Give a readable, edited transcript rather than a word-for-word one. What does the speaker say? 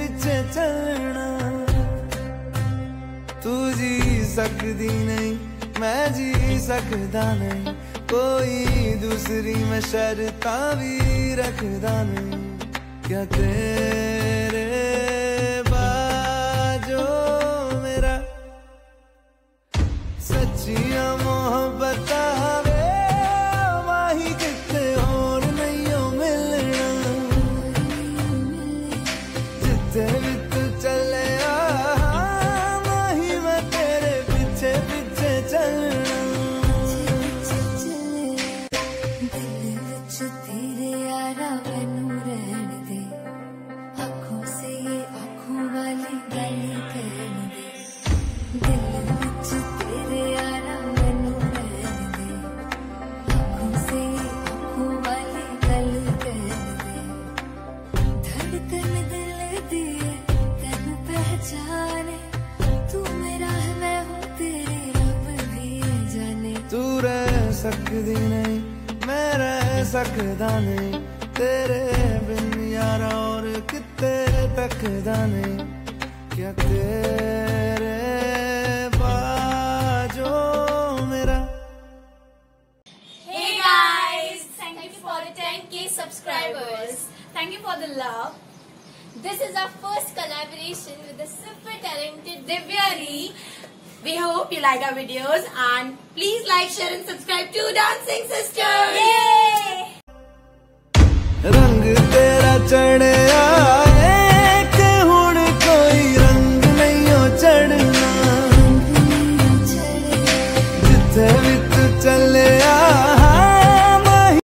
पीछे चलना। तू जी सकदी नहीं, मैं जी सकदा नहीं, कोई दूसरी मैं शर्तां भी रखदा नहीं। क्या तेरे बाजो मेरा सच्चियां मोहब्बत वे माही किते होर नहीं हो मिलना। जिथे भी तू चले माही मैं तेरे पीछे पीछे चलना। तेरे यारा मैनू रहन दे, आँखों से ये आँखों वाली गल कहन दे। दिल विच तेरे यारा मैनू रहन दे, आँखों से ये आँखों वाली गल कहन दे। धड़कन दिल दी तैनू पहचाने, तू मेरा है मैं हूँ तेरे, रब भी जाने। तू रह सकदी नहीं, मैं रह सकदा नहीं, तेरे बिन यारा और किते तकदा नहीं। क्या तेरे बाजो मेरा। Hey guys, thank you for the 10K subscribers. Thank you for the love. This is our first collaboration with the super talented Divyari. We hope you like our videos and please like, share and subscribe to Dancing Sisters. Yay! रंग तेरा चढ़े